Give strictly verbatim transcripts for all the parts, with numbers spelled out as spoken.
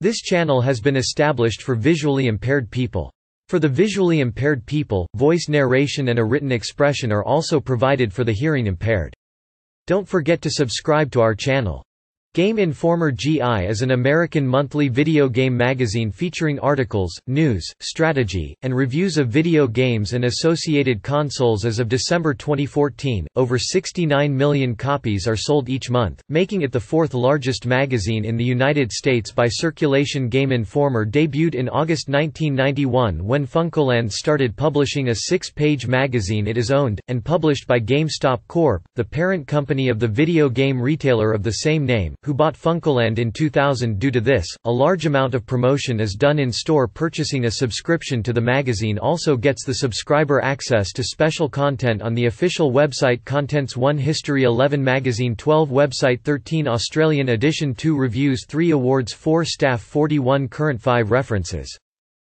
This channel has been established for visually impaired people. For the visually impaired people, voice narration and a written expression are also provided for the hearing impaired. Don't forget to subscribe to our channel. Game Informer G I is an American monthly video game magazine featuring articles, news, strategy, and reviews of video games and associated consoles. As of December twenty fourteen, over sixty-nine million copies are sold each month, making it the fourth largest magazine in the United States by circulation. Game Informer debuted in August nineteen ninety-one when Funcoland started publishing a six-page magazine. It is owned, and published by GameStop Corporation, the parent company of the video game retailer of the same name, who bought Funcoland in two thousand. Due to this, a large amount of promotion is done in-store. Purchasing a subscription to the magazine also gets the subscriber access to special content on the official website. Contents: one History, eleven Magazine, twelve Website, thirteen Australian Edition, two Reviews, three Awards, four Staff, forty-one Current, five References.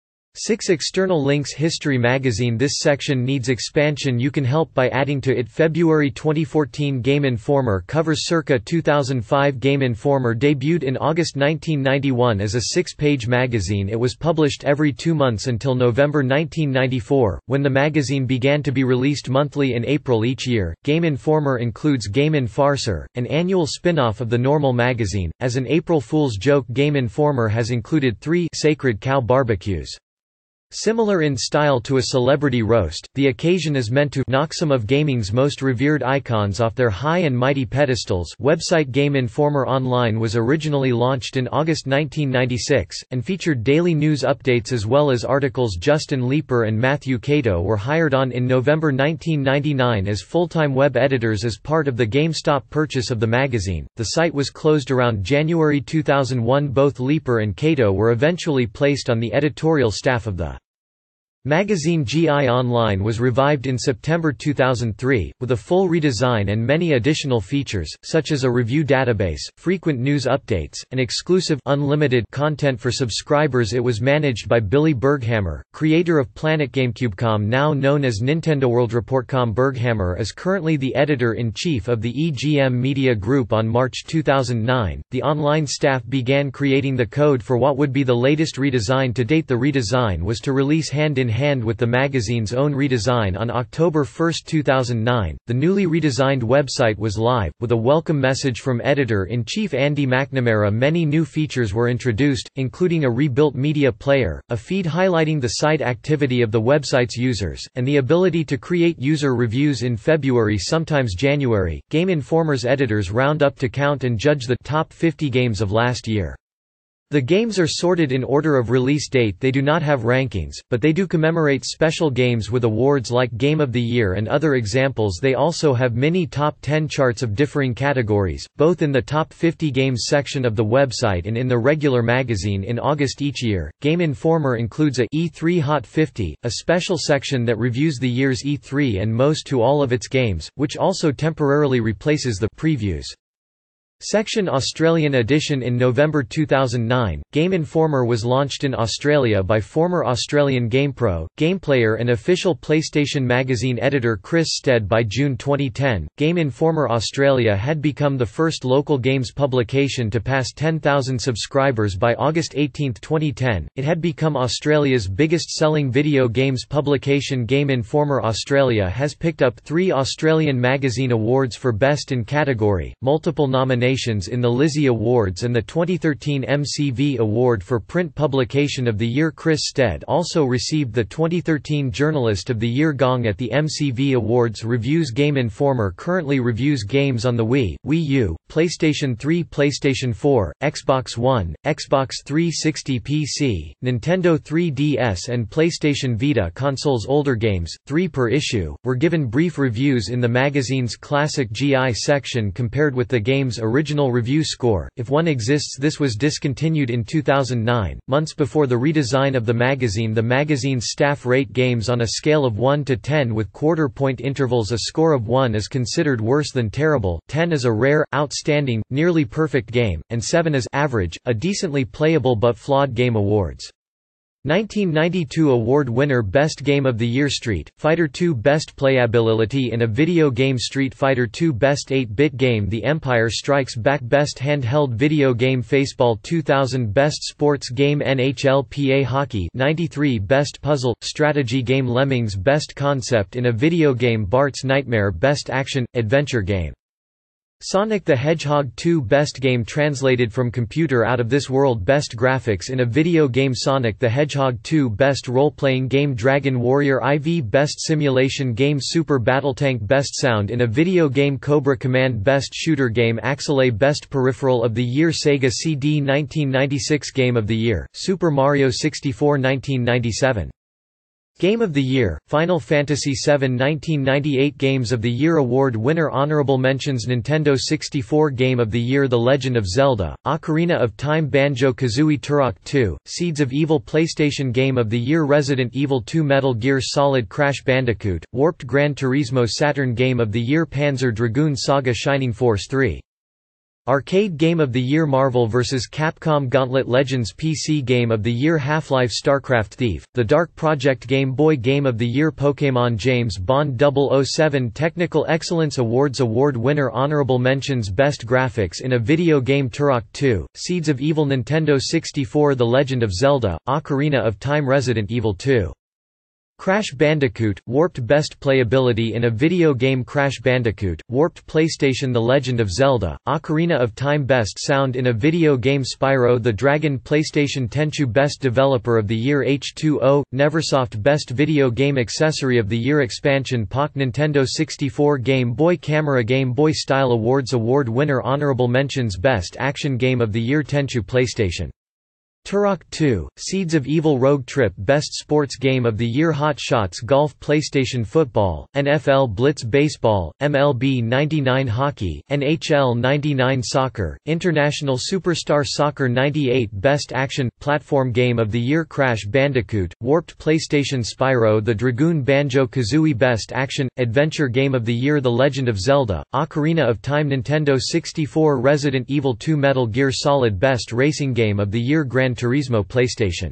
six External links. History magazine. This section needs expansion. You can help by adding to it. February twenty fourteen. Game Informer covers circa two thousand five. Game Informer debuted in August nineteen ninety-one as a six-page magazine. It was published every two months until November nineteen ninety-four, when the magazine began to be released monthly in April each year. Game Informer includes Game Enforcer, an annual spin-off of the normal magazine. As an April Fool's joke, Game Informer has included three Sacred Cow barbecues. Similar in style to a celebrity roast, the occasion is meant to knock some of gaming's most revered icons off their high and mighty pedestals. Website. Game Informer Online was originally launched in August nineteen ninety-six, and featured daily news updates as well as articles. Justin Leeper and Matthew Cato were hired on in November nineteen ninety-nine as full-time web editors as part of the GameStop purchase of the magazine. The site was closed around January two thousand one. Both Leeper and Cato were eventually placed on the editorial staff of the magazine. G I Online was revived in September two thousand three, with a full redesign and many additional features, such as a review database, frequent news updates, and exclusive unlimited content for subscribers. It was managed by Billy Berghammer, creator of Planet GameCube.com, now known as NintendoWorld.com. Berghammer is currently the editor-in-chief of the E G M Media Group. On March two thousand nine, the online staff began creating the code for what would be the latest redesign to date. The redesign was to release hand in hand with the magazine's own redesign on October first two thousand nine. The newly redesigned website was live, with a welcome message from editor-in-chief Andy McNamara. Many new features were introduced, including a rebuilt media player, a feed highlighting the site activity of the website's users, and the ability to create user reviews in February, sometimes January. Game Informer's editors round up to count and judge the top fifty games of last year. The games are sorted in order of release date. They do not have rankings, but they do commemorate special games with awards like Game of the Year and other examples. They also have mini top ten charts of differing categories, both in the top fifty games section of the website and in the regular magazine. In August each year, Game Informer includes a E three Hot fifty, a special section that reviews the year's E three and most to all of its games, which also temporarily replaces the previews section. Australian edition. In November two thousand nine, Game Informer was launched in Australia by former Australian GamePro, GamePlayer and official PlayStation Magazine editor Chris Stead. By June twenty ten, Game Informer Australia had become the first local games publication to pass ten thousand subscribers. By August eighteenth twenty ten, it had become Australia's biggest-selling video games publication. Game Informer Australia has picked up three Australian Magazine Awards for Best in Category, multiple nominations in the Lizzie Awards and the twenty thirteen M C V Award for Print Publication of the Year. Chris Stead also received the twenty thirteen Journalist of the Year gong at the M C V Awards. Reviews. Game Informer currently reviews games on the Wii, Wii U, PlayStation three, PlayStation four, Xbox One, Xbox three sixty P C, Nintendo three D S and PlayStation Vita consoles. Older games, three per issue, were given brief reviews in the magazine's Classic G I section compared with the game's original review score, if one exists. This was discontinued in two thousand nine, months before the redesign of the magazine. The magazine's staff rate games on a scale of one to ten with quarter-point intervals. A score of one is considered worse than terrible, ten is a rare, outstanding, nearly perfect game, and seven is average, a decently playable but flawed game. Awards. nineteen ninety-two award winner Best Game of the Year Street Fighter two Best Playability in a Video Game Street Fighter two Best eight-bit Game The Empire Strikes Back Best Handheld Video Game Faceball two thousand Best Sports Game N H L P A Hockey ninety-three Best Puzzle – Strategy Game Lemmings Best Concept in a Video Game Bart's Nightmare Best Action – Adventure Game Sonic the Hedgehog two Best Game Translated from Computer Out of This World Best Graphics in a Video Game Sonic the Hedgehog two Best Role-Playing Game Dragon Warrior four Best Simulation Game Super Battletank Best Sound in a Video Game Cobra Command Best Shooter Game Axelay Best Peripheral of the Year Sega C D nineteen ninety-six Game of the Year, Super Mario sixty-four nineteen ninety-seven Game of the Year, Final Fantasy seven nineteen ninety-eight Games of the Year Award winner Honorable mentions Nintendo sixty-four Game of the Year The Legend of Zelda, Ocarina of Time Banjo-Kazooie Turok two, Seeds of Evil PlayStation Game of the Year Resident Evil two Metal Gear Solid Crash Bandicoot, Warped Gran Turismo Saturn Game of the Year Panzer Dragoon Saga Shining Force three Arcade Game of the Year Marvel versus. Capcom Gauntlet Legends P C Game of the Year Half-Life StarCraft Thief, The Dark Project Game Boy Game of the Year Pokémon James Bond double oh seven Technical Excellence Awards Award winner Honorable mentions Best Graphics in a Video Game Turok two, Seeds of Evil Nintendo sixty-four The Legend of Zelda, Ocarina of Time Resident Evil two Crash Bandicoot, Warped Best Playability in a Video Game Crash Bandicoot, Warped PlayStation The Legend of Zelda, Ocarina of Time Best Sound in a Video Game Spyro the Dragon PlayStation Tenchu Best Developer of the Year H two O, Neversoft Best Video Game Accessory of the Year Expansion Pack Nintendo sixty-four Game Boy Camera Game Boy Style Awards Award winner Honorable mentions Best Action Game of the Year Tenchu PlayStation Turok two, Seeds of Evil Rogue Trip Best Sports Game of the Year Hot Shots Golf PlayStation Football, N F L Blitz Baseball, M L B ninety-nine Hockey, N H L ninety-nine Soccer, International Superstar Soccer ninety-eight Best Action – Platform Game of the Year Crash Bandicoot, Warped PlayStation Spyro the Dragoon Banjo-Kazooie Best Action – Adventure Game of the Year The Legend of Zelda, Ocarina of Time Nintendo sixty-four Resident Evil two Metal Gear Solid Best Racing Game of the Year Gran Turismo PlayStation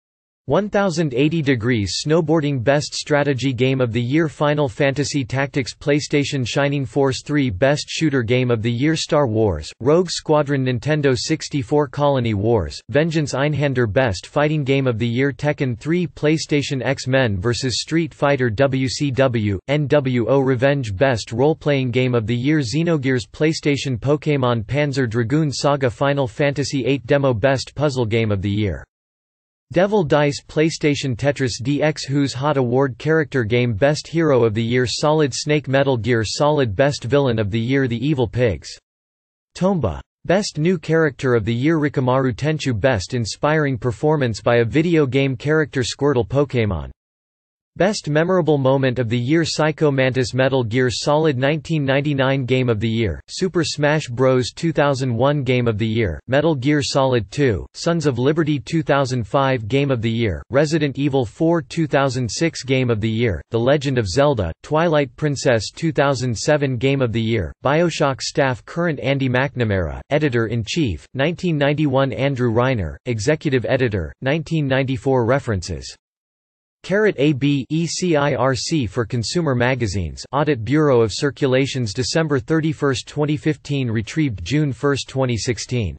one thousand eighty degrees Snowboarding Best Strategy Game of the Year Final Fantasy Tactics PlayStation Shining Force three Best Shooter Game of the Year Star Wars, Rogue Squadron Nintendo sixty-four Colony Wars, Vengeance Einhander Best Fighting Game of the Year Tekken three PlayStation X-Men versus. Street Fighter W C W, N W O Revenge Best Role-Playing Game of the Year Xenogears PlayStation Pokémon Panzer Dragoon Saga Final Fantasy eight Demo Best Puzzle Game of the Year Devil Dice PlayStation Tetris D X Who's Hot Award Character Game Best Hero of the Year Solid Snake Metal Gear Solid Best Villain of the Year The Evil Pigs Tomba Best New Character of the Year Rikamaru Tenchu Best Inspiring Performance by a Video Game Character Squirtle Pokémon Best Memorable Moment of the Year Psycho Mantis Metal Gear Solid nineteen ninety-nine Game of the Year, Super Smash Bros. two thousand one Game of the Year, Metal Gear Solid two, Sons of Liberty two thousand five Game of the Year, Resident Evil four two thousand six Game of the Year, The Legend of Zelda, Twilight Princess two thousand seven Game of the Year, BioShock Staff Current Andy McNamara, Editor-in-Chief, nineteen ninety-one Andrew Reiner, Executive Editor, nineteen ninety-four References Carat A B E C I R C for Consumer Magazines Audit Bureau of Circulations December thirty-first twenty fifteen Retrieved June first twenty sixteen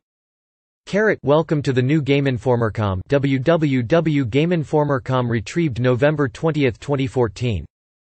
Carat Welcome to the new GameInformer dot com w w w dot game informer dot com Retrieved November twentieth twenty fourteen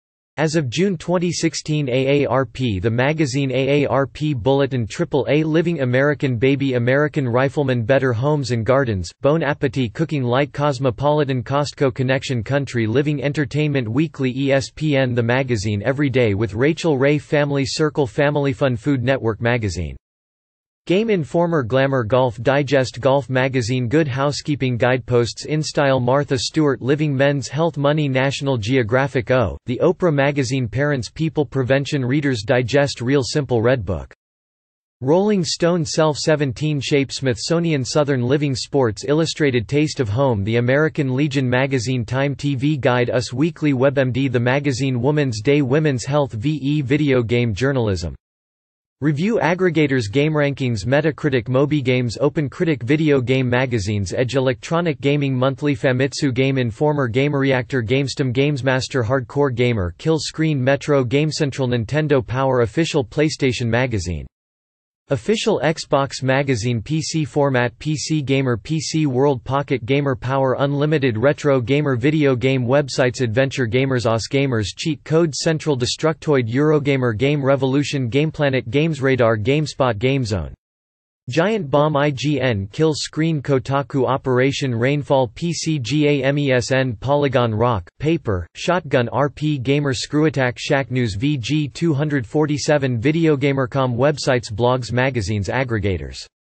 As of June twenty sixteen A A R P The magazine A A R P Bulletin triple A Living American Baby American Rifleman Better Homes and Gardens, Bon Appetit Cooking Light Cosmopolitan Costco Connection Country Living Entertainment Weekly E S P N The Magazine Every Day with Rachel Ray Family Circle Family Fun Food Network Magazine Game Informer Glamour Golf Digest Golf Magazine Good Housekeeping Guideposts InStyle Martha Stewart Living Men's Health Money National Geographic O, The Oprah Magazine Parents People Prevention Reader's Digest Real Simple Redbook Rolling Stone Self seventeen Shape Smithsonian Southern Living Sports Illustrated Taste of Home The American Legion Magazine Time T V Guide Us Weekly WebMD The Magazine Woman's Day Women's Health V E Video Game Journalism Review aggregators GameRankings Metacritic MobiGames OpenCritic Video Game Magazines Edge Electronic Gaming Monthly Famitsu Game Informer GameReactor GameStem GamesMaster Hardcore Gamer Kill Screen Metro GameCentral Nintendo Power Official PlayStation Magazine Official Xbox Magazine P C Format P C Gamer P C World Pocket Gamer Power Unlimited Retro Gamer Video Game Websites Adventure Gamers O S Gamers Cheat Code Central Destructoid Eurogamer Game Revolution GamePlanet GamesRadar GameSpot GameZone Giant Bomb I G N Kill Screen Kotaku Operation Rainfall P C GAMESN Polygon Rock, Paper, Shotgun R P Gamer ScrewAttack Shacknews V G two forty-seven Videogamercom Websites Blogs Magazines Aggregators